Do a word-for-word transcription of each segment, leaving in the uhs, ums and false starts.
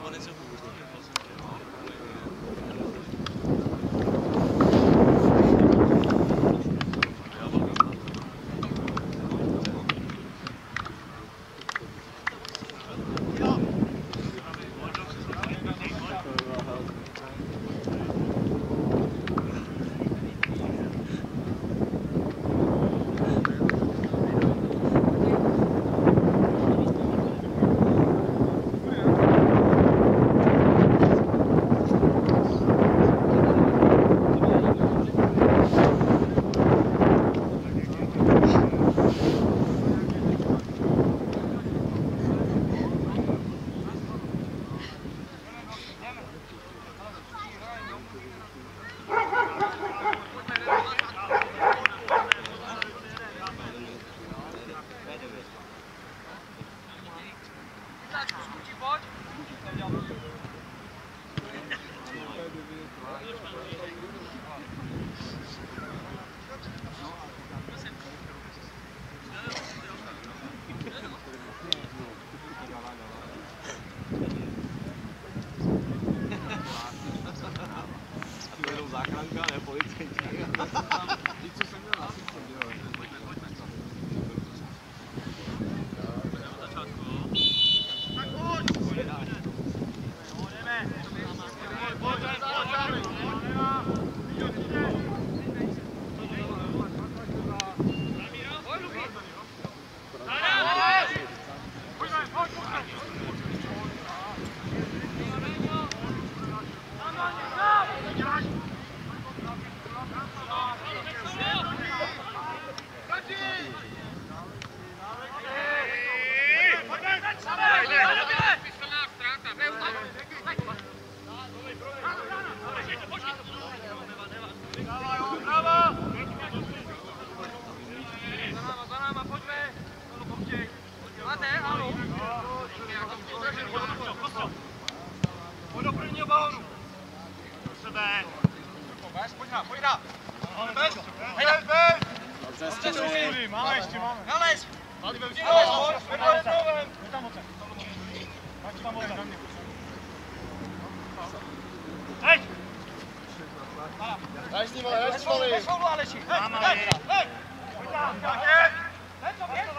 Záchranka, ne policajti. Víc, co jsem měl na srdci, jo. Tak pojď! Jdeme! Pojď, pojď do prvního balonu. Do sebe. Pojď na, pojď na. Bez, bez, bez. Dobře, máme ještě, máme. Nalez. Mali ve vždy. Pojď tam moce. Pojď tam moce. Hej. Daj s ním, ale, daj s ním, ale. Bez soulu, Aleši. Mám, ale. Hej. Pojď tam. Hej. Hej, co, hej.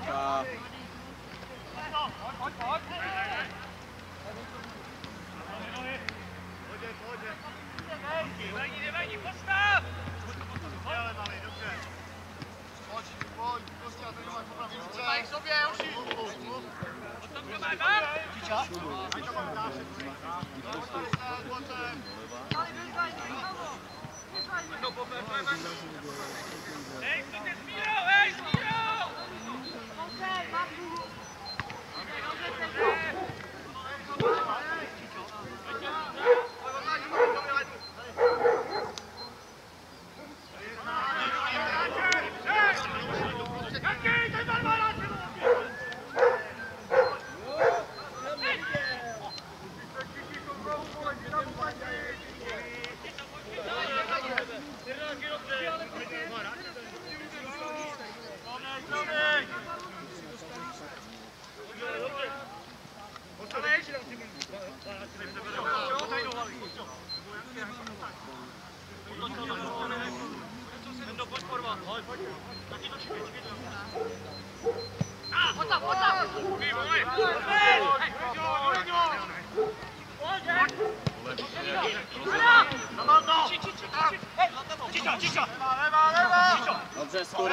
Pojď, pojď, pojď. Vejni, nevejni, postav! Dělej, malý, dobře. Pojď, pojď, prostě a tady máš popravdu. Daj k sobě, Joši! O tom, kdo má dát? Čiča? Hej, kdo tě smírou, hej, smírou! Okej, mám tu! Dobře, Skury.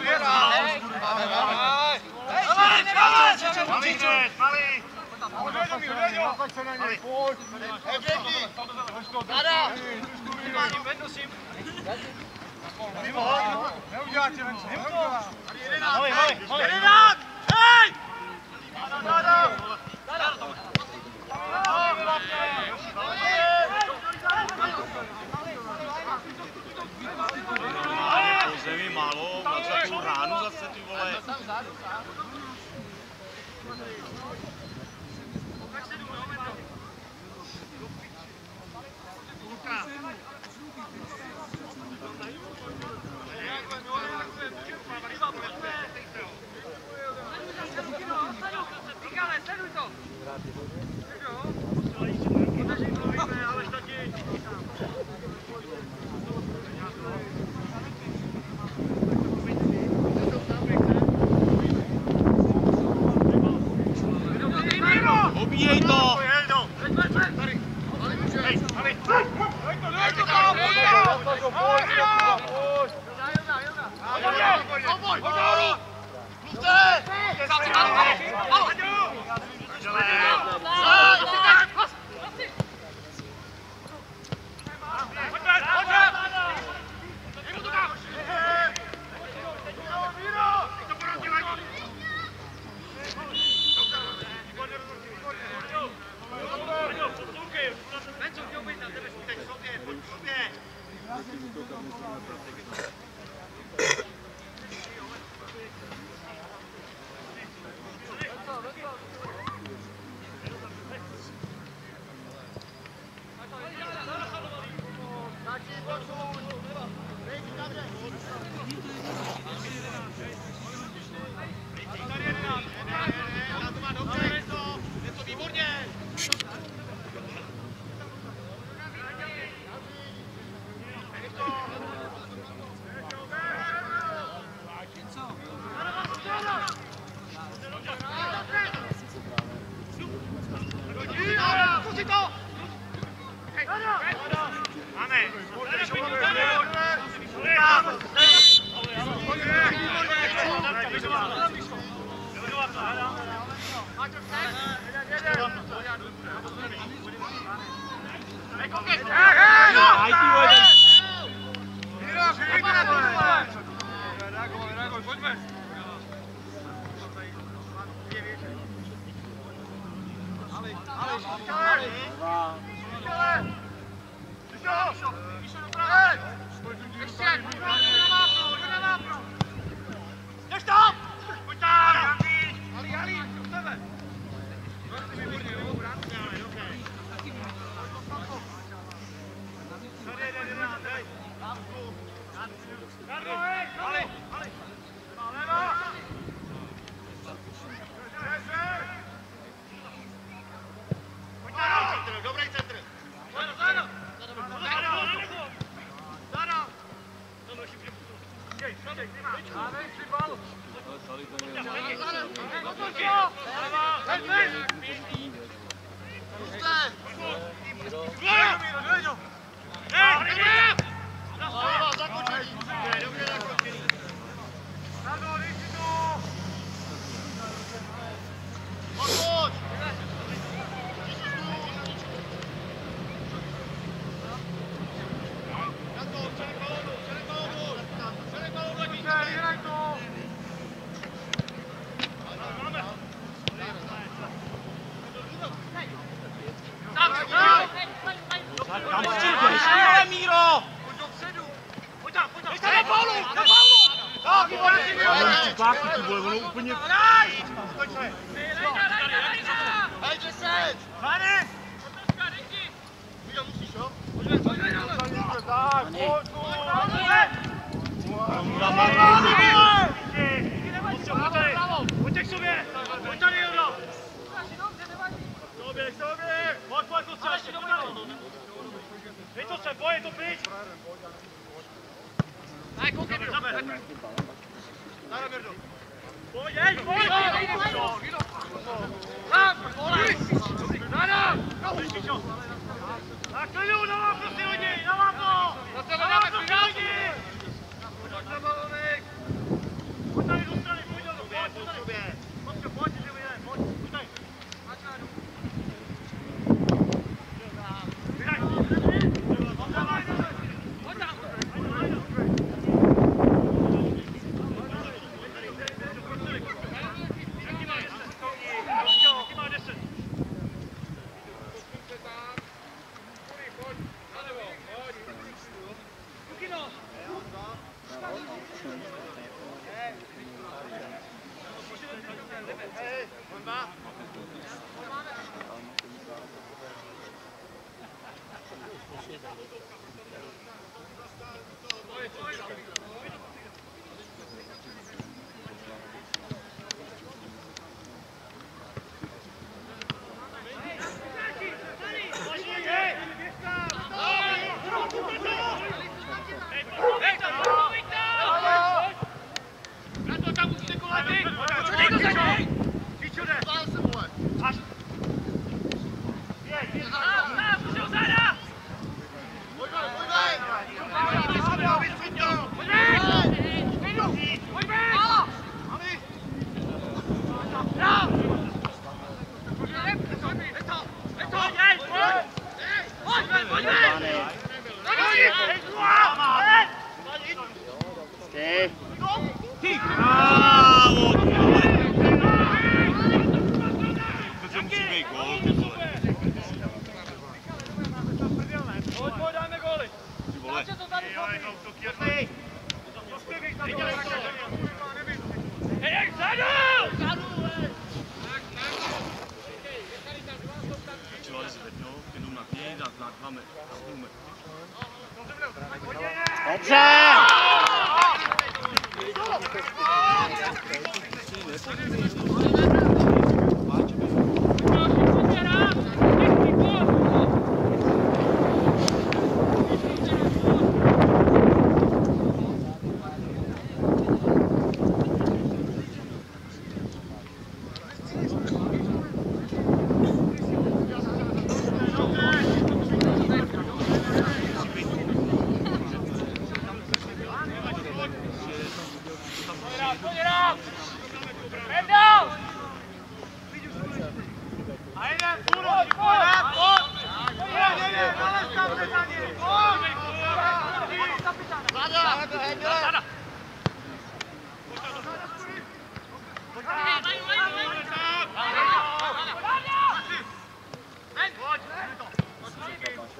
Neuděláte ven, neudělá. Mali, mali, mali. Hej! Zemi málo, na takovou ránu zase, ty vole. Sleduj to!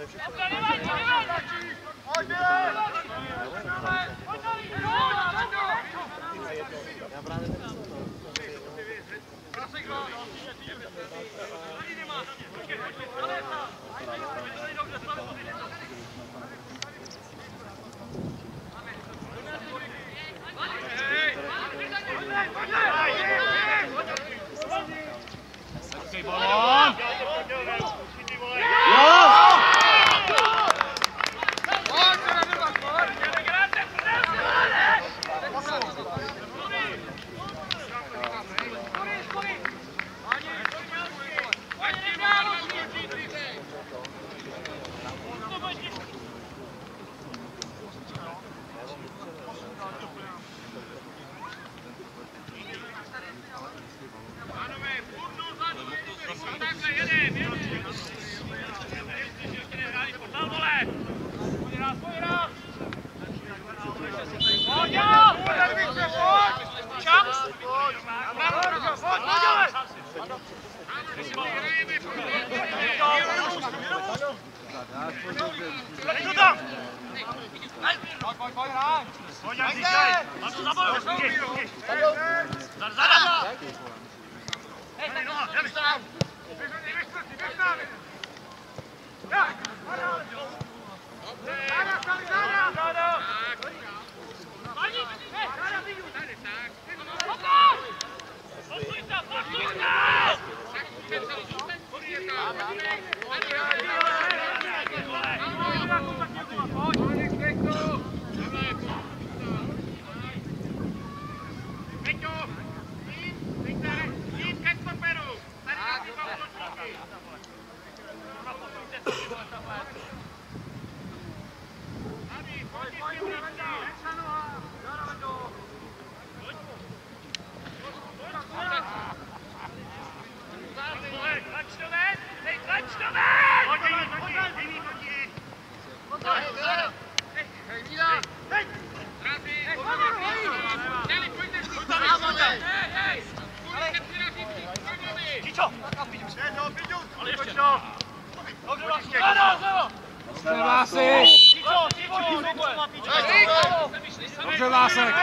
Dobře, Vásek!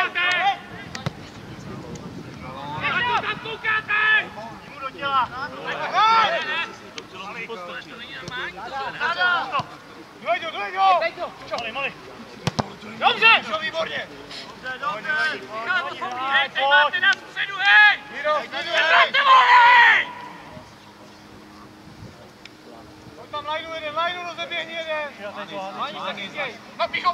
Dobře! Výborně! Dobře, dobře! Hej, teď máte nás vpředu, hej! Nezáte hej! Pojď tam lajnu jeden, lajnu, rozeběhni jeden! Ani se chytěj! No, pícho!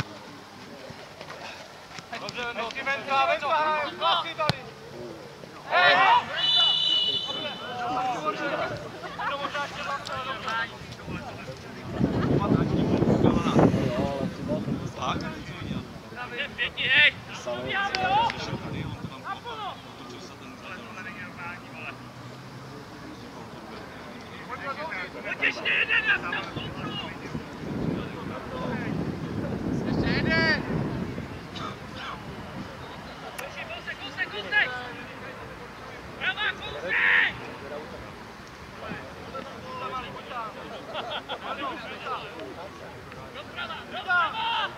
Dobře, Venko, Venka, Venka, hraje, klasy tady! Hej! To možná ještě zase, dobře. Pěkně, hej! Zabíjáme, jo! Naplno! Pojď ještě jeden, já jsem soupru! Ještě jeden! Kousek, kousek, kousek, kousek! Pravá, kousek! Doprava, doprava!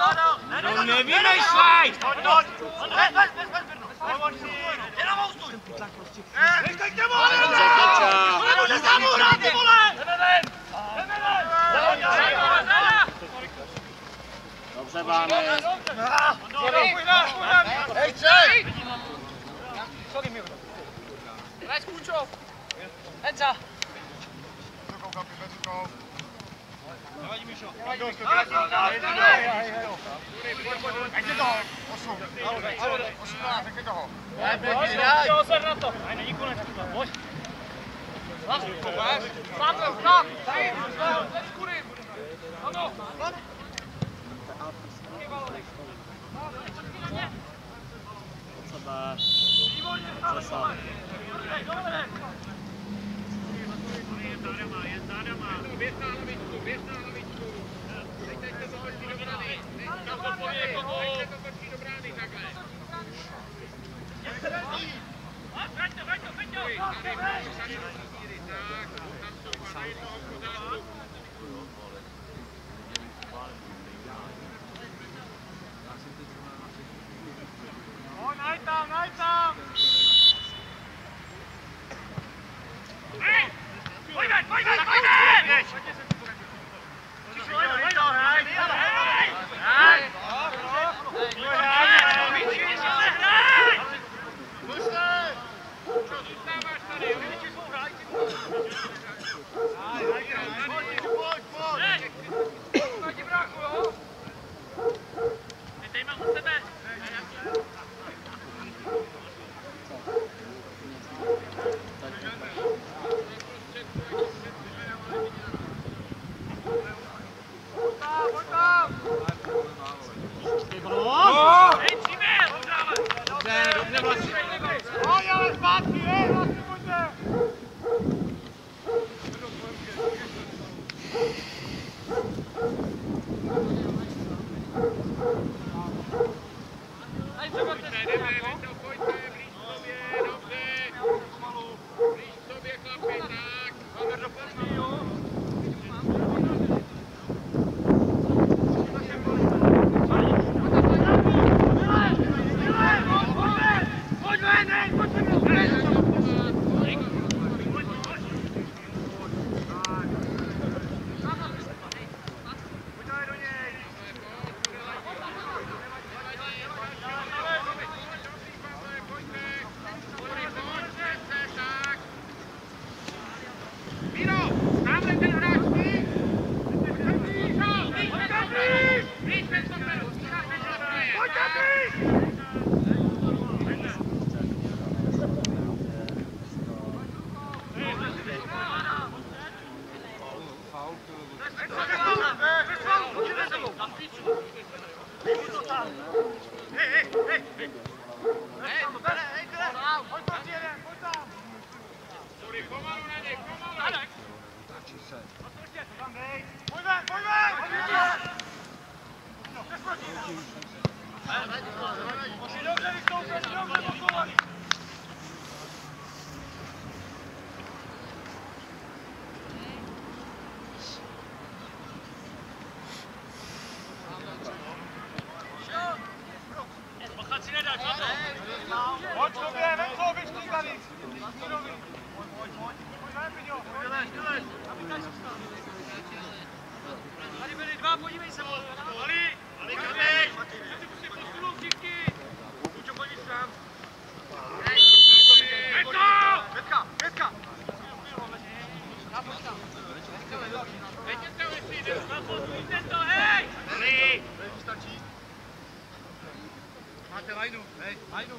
No nevymýšlej! Pojď, pojď! Jenom stůj! Nechaj k němu! Nemůže sám uhrát, ty vole! Dobře, Bány. Hej, střej! Hraj s Kůčou! Henza! Nevadí, Míšo. Ať je toho! osm. osmnáct, ať je toho. Pozor na to! Není konec, pojď! Slápil, sláp! Let's kury! Ano! Sebe. Zasa. Běž na hlavičku, běž na hlavičku. Teď se to točí do brány. Tam to poví někoho. Teď se to točí do brány, takhle. Vraťte, vraťte, vraťte. Tady, tak, tam jsou dva na jednoho v pořádku. No, najď tam, najď tam! Hej! Pojďme, pojďme, pojďme! Pojď k sobě, ven co, vyšli tady! Tady byli dva, podívej se, Ali! Ali, kamej! Já si musím posunout díky! Kučo, pojď sám! Pětka! Pětka, pětka! Veďte to, jestli jde, posluňte to, hej! Ali! Stačí? Máte lajnu, hej, lajnu.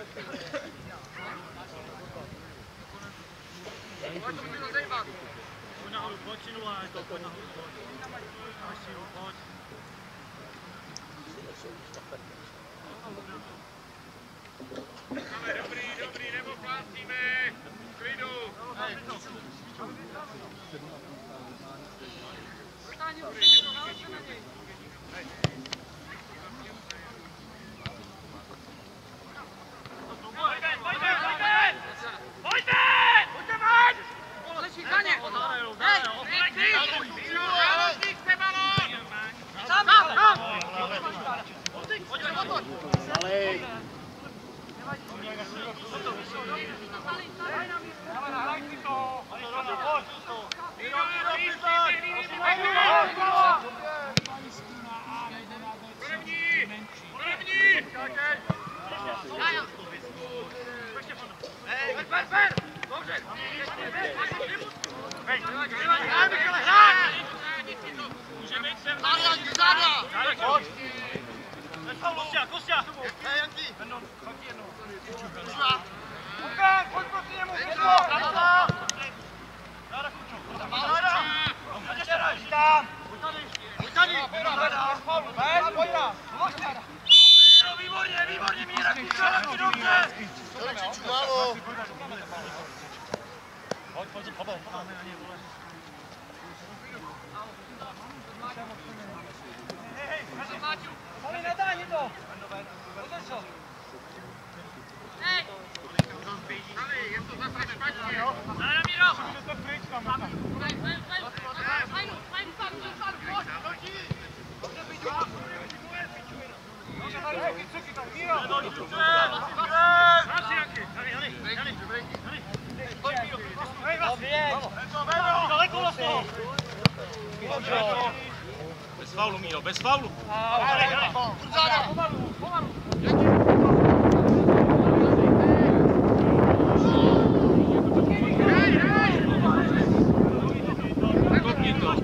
Pojď, to musí to zajímat. Pojď nahoru, pojď si nula, to pojď nahoru, pojď. Máš sílu, pojď. Máme dobrý, dobrý, nebo plácíme. Klidu. Hej. Pojďte, pojďte, pojďte! Pojďte! Pojďte ven! Leží za ně! Hej, ty! Záložník jste balón! Tam, tam! Pojď, pojď, pojď! Zalej. Kostia, Kostia! Hej, Janky! Lukáš, pojď proti němu! Ráda! Ráda, Kučo! Ráda! Vítám! Pojď tady! Pojď tam! Výborně, výborně, Míra, Kučo, taky dobře! Čuču, málo! Pojď, pojď, pojď, Poli, nedání to! Podrž ho! Ale je to zase špatně. Daj na Míro! Můžete pryč tam, tam. Bez faulu, Míro, bez faulu. Kopni to.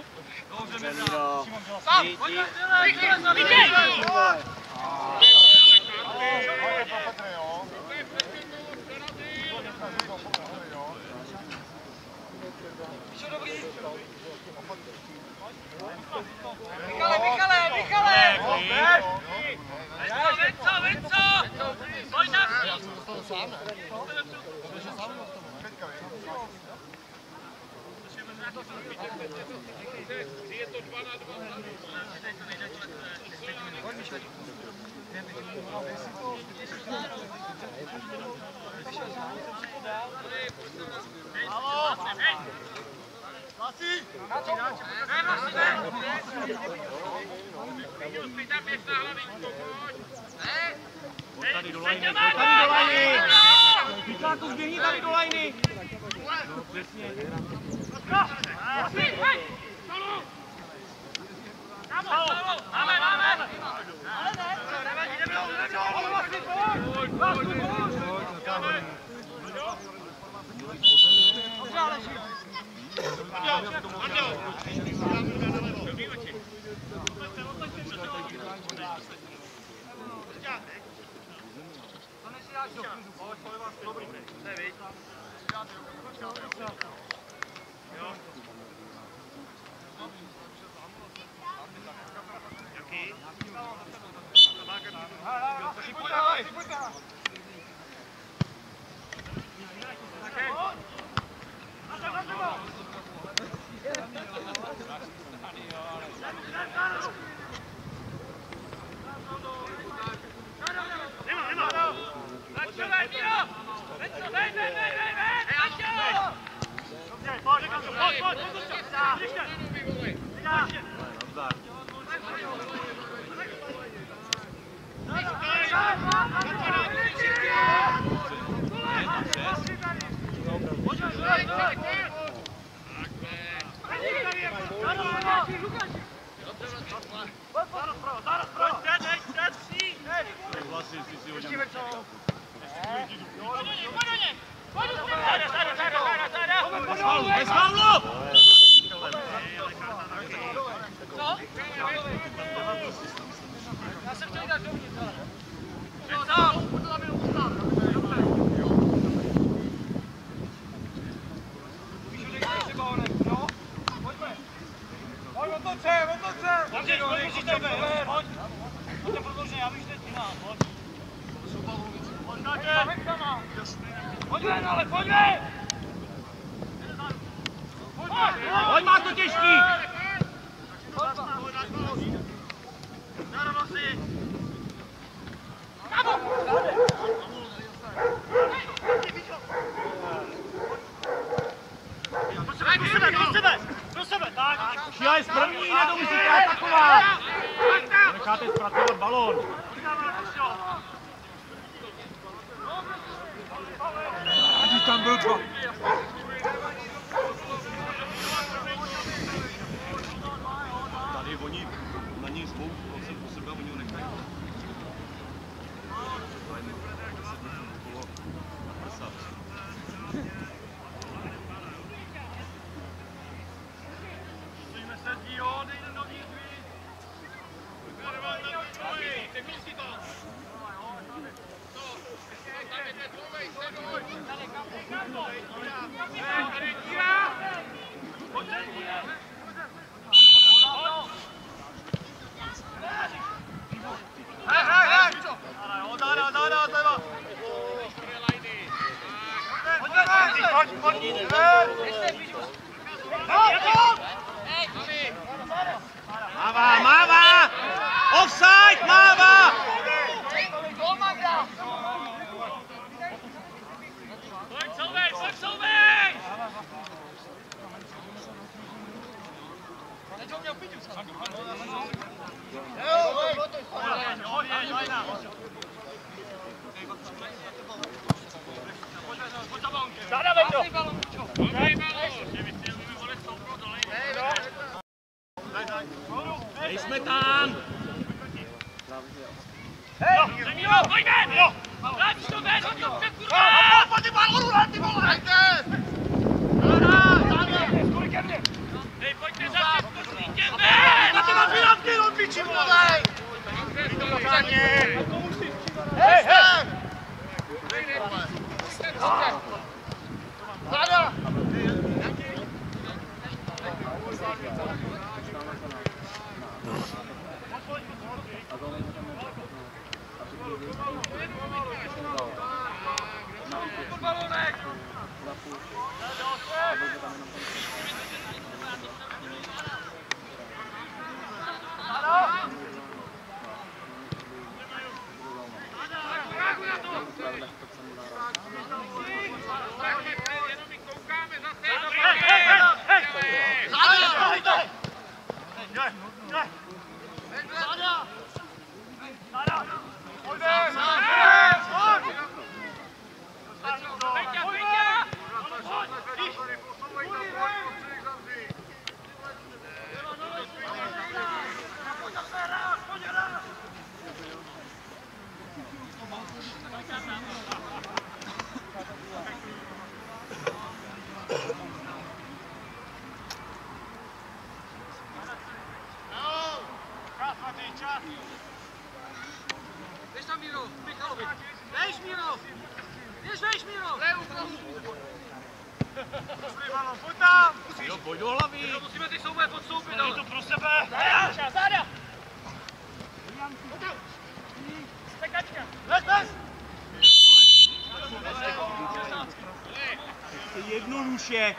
Sam! Pojď, pojď, pojď, pojď, pojď, pojď, pojď, pojď, Je to dva na dva. Halo! Hlásí! Ne, Vlasi, ne! Teď tam běž na hlavičku, pojď! Pojď tady do lajny, Tady do lajny! Píkáku, zběhni tady do lajny! No přesně. Vlasi, hej! Máme, máme! Ale ne! Nevadí, nebylo, nebylo! Vlasi, pojď! Vlasi, pojď! Dobře, Aleši! Pojď, má to těžký! Šílej z první, ne to musíte atakovat! Necháte zpracovat balón. Ať tam byl dva. Tady oni na něj zvou, on se po sebe, oni ho nechají. Mává, mává! Offside, mává! Pojď, Solvej, pojď, Solvej! Zadávej to! Dobrý balón! Vole, stoupnou dole. Nejsme tam! Hej! Pojďme! Jo! Vrať to ven, hoď to před kurva! Pojď ty balonu, ty vole! Hejte! Skůli ke mně! Hej, pojďte za to, skříťte ven! Na to na výrazky, on piči, vole! Hej, hej! Záda! Balonek! Běž tam, Míro, Michalovi. Běž, Míro. Běž, běž, Míro. Dobrý balon, pojď tam! Jo, pojď do hlavy! Míro, musíme ty souboje podstoupit, Je ale. to pro sebe! Záda! Záda! Stekačka! Bez, bez! Jednoduše!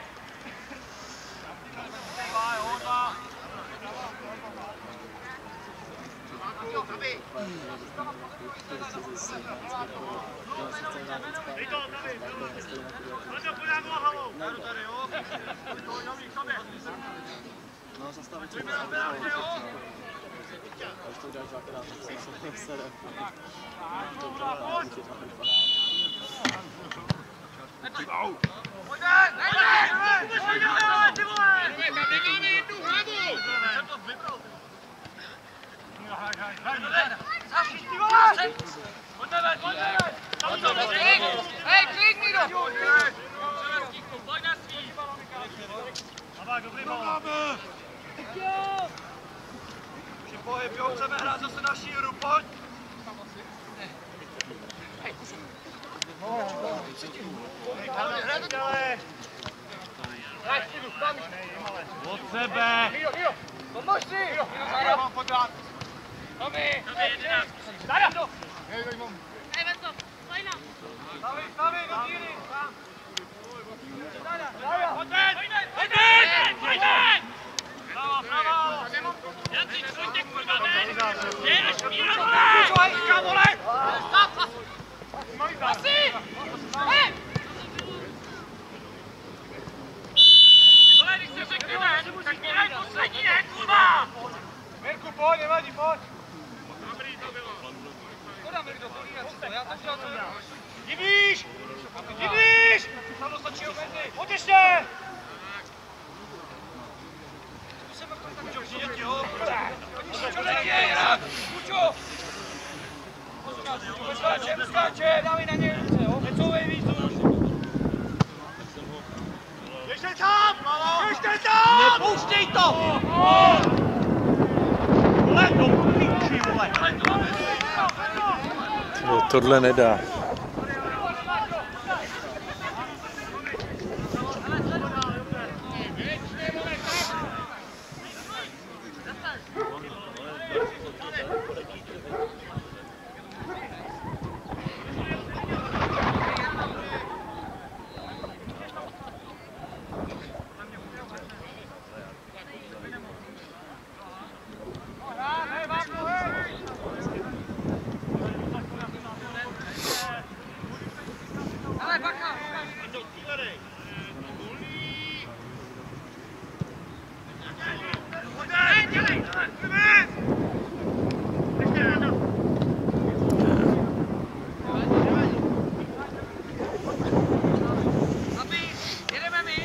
Dej to, tady! Hleďo, pojď nám hlavou! Tady, tady, jo! To nový, k sobě! No, zastavit se to. Až to uděláš dvakrát, tak se sere. To udělá, když je to fakt. Au! Pojď jen! Pojď jen! Ty vole! Tam nemáme jednu hlavu. Jsem to vybral, ty. Hraj, hraj, hraj! Zašli, ty vole! Pojďme ven, pojďme ven! Tam to Hej, hej, klik, Míro. Pojď na svý! Davák, dobrý balon! Při pohyb, jo, chceme hrát zase na šíru, pojď! Hraj to dělej! Hraj středu, tam! Od sebe! Míro, Míro! Pomož si! Míro, Záda! Mám podrát! Tomi! Záda! Hej, tady mám. Hej, Venco, Lajna. Stavi, stavi, do díry! Záda! Záda! Pojď ven! Pojď ven! Pojď ven! Prava, prava! Janci, pojďte kurva ven. Jde až Míro, vole. Počuvaj, říká, vole! Stop! Asi! Hej! Vole, když se řekne ven, tak mi daj poslední, ne, kurva. Mirku, pojď, nevadí, pojď! Škoda, Mirko, to víc, já to chtěl, co dělám. Divíš! Divíš! Tam dostačí oběty! Pojď ještě! Kučo, přijde ti ho! Kučo, neděj, jinak! Kučo! Skáče, skáče, dávej na něj ruce, jo? Necouvej víc, Běžte tam! Běžte tam! Nepouštěj to! Vole, do píči, vole! No, tohle nedá. Hele, bacha! Jedeme my.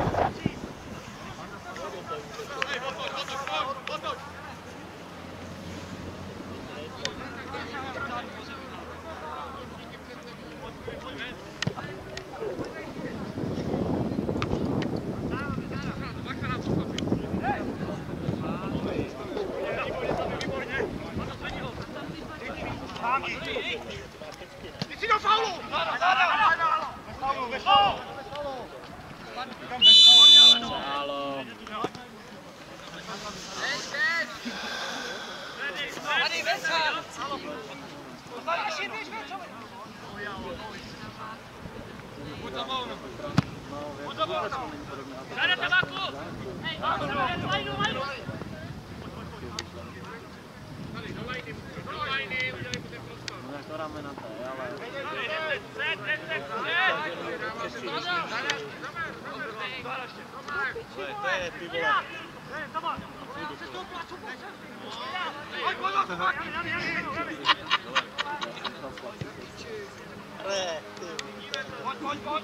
Ty si do faulu! Záda, záda! Bez faulu, bez faulu! Kam bez faulu? Málo. Tady, Venca! Tady, běž, Vencovi! Pojď za balonu! No, Pojď za balonu! Záda, tabáku. Hej, Lajnu, Lajnu. no jako ramena to je, ale... Před, před, před, před. To je, to je, ty vole. Hej, tam! Pojď, pojď, pojď!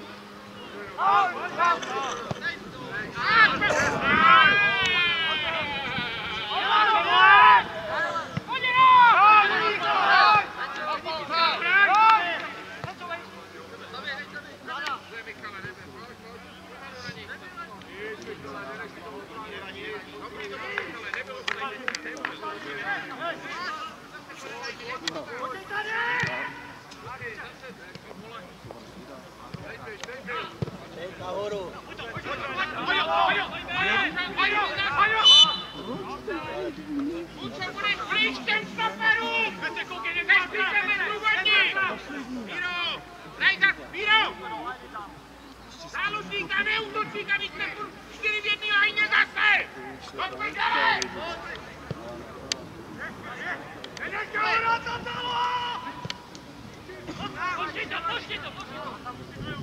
Nahoru. Blíž těm stoperům! Nespíšeme průvodní! Míro! Rajda, Míro! Záložníka, neútočníka, když jsme čtyři v jedný lajně zase! Odpovědali! Nenechte ho na to dalo! Pošli to, pošli to, pošli to!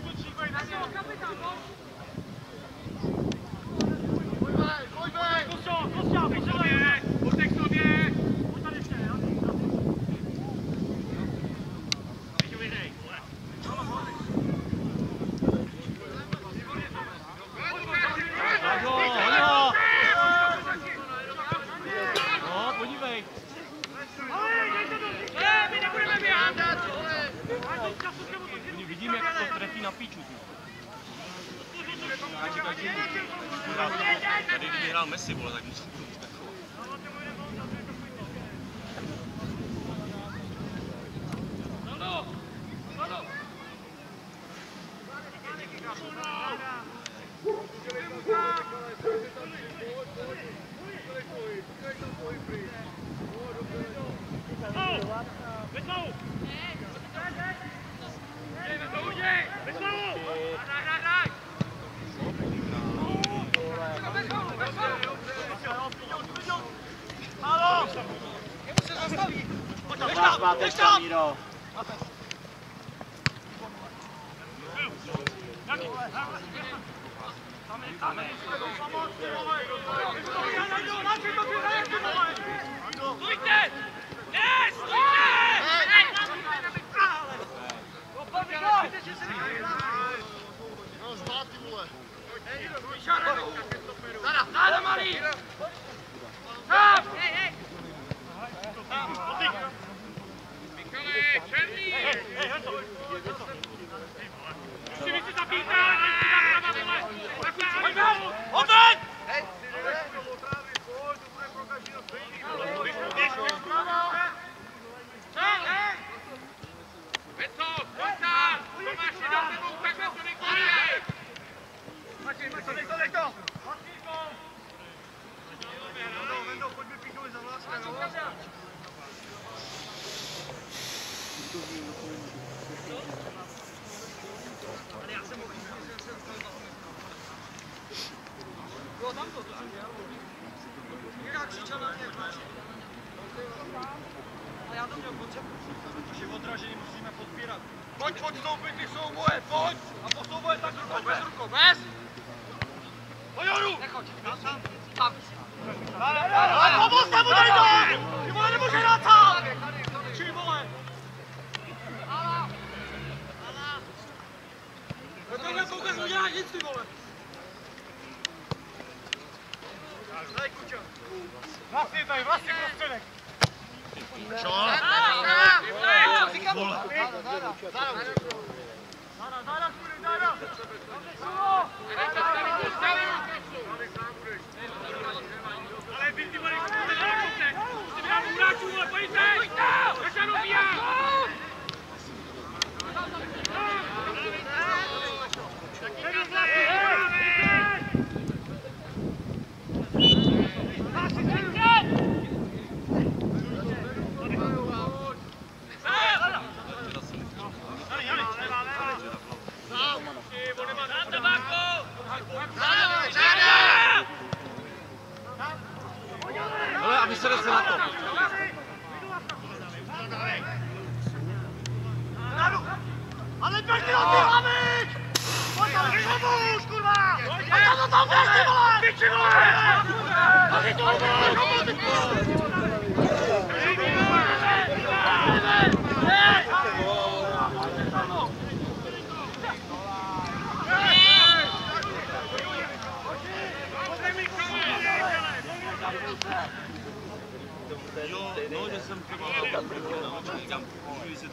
Vidím, jak to trefí na píču. Tady kdyby hrál Messi, vole, tak musím to takovou. Vás máte tam, Míro. Stůjte! Ne, stůjte! Záda, malý! Stop! Hej, hej! Michale, černý! Musí víc zapítá! Pojďme! Odveď! Veco, pojď tam! Tomáš je na tebou, takhle to nekončí! Nech to, nech to! Vendo, Vendo, pojď mi píkovi za vlásky, no? Ale já jsem mohl říct, že jsem bylo tam to, to jsem dělal. Někdo křičel na mě, a já to měl potřebu. Protože odražení musíme podpírat. Pojď podstoupit ty souboje, pojď! A po souboje tak rukou, bez rukou, bez! Pojď horu! Nechoď, tam, tam. Ale pomoz tam, dej to! Ty vole, nemůže hrát sám! Či vole! Hala! Hala! No to mě koukaz udělá nic, ty vole! Daj, Kučo! Vlastně tady, vlastně prostředek! Čo? Říkám, vole! Záda, záda! Záda, záda, skůry, záda! Ale vy ty vole, musíte na nakopne! Musíte brát u hráčů, vole, pojďte! Pojďte! Začal dobíjá! Ale aby se nesl na to. Ale pojď ty do ty hlavy! Pojď tam, pomůž, kurva! Pojď tam do toho, běž ty vole! Piči vole! Pojď ty to,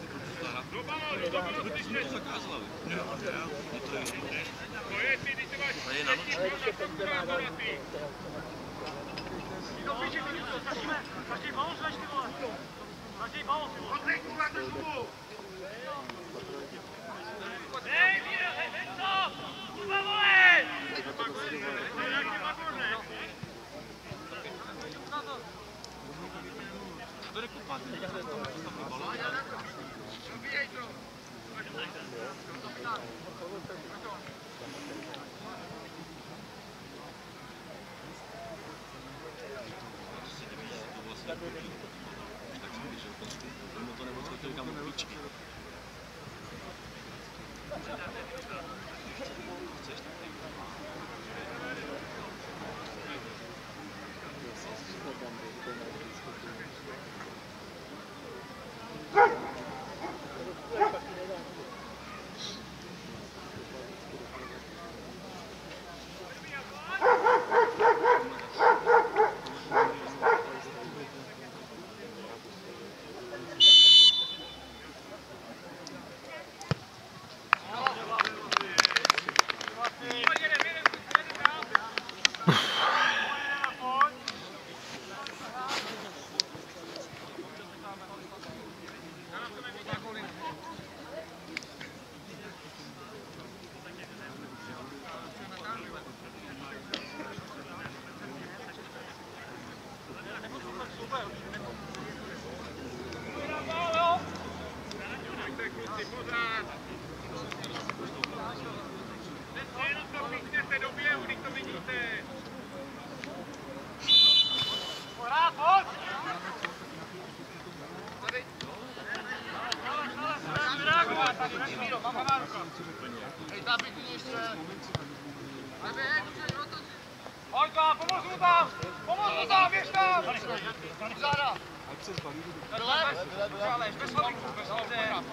to zakázala. To je, ty, když to máš Tady je na noci. Do piči, ty něco, začneme. Každý balon zvaž, ty vole. Každý balon, ty vole. Odlej, kurva, do šumu! Hej, Míro, hej, hej, co? Kurva, vole! To je nějaký magor, ne? To jde kopat. Dobíjej to! Tak jsem vyšel, tomu to nemoc chtěl kam klíčky. Chceš tak? Holka, pomoz mu tam! Pomoz mu tam, běž tam! Záda! Dole? Bez chalíku, bez chalíku.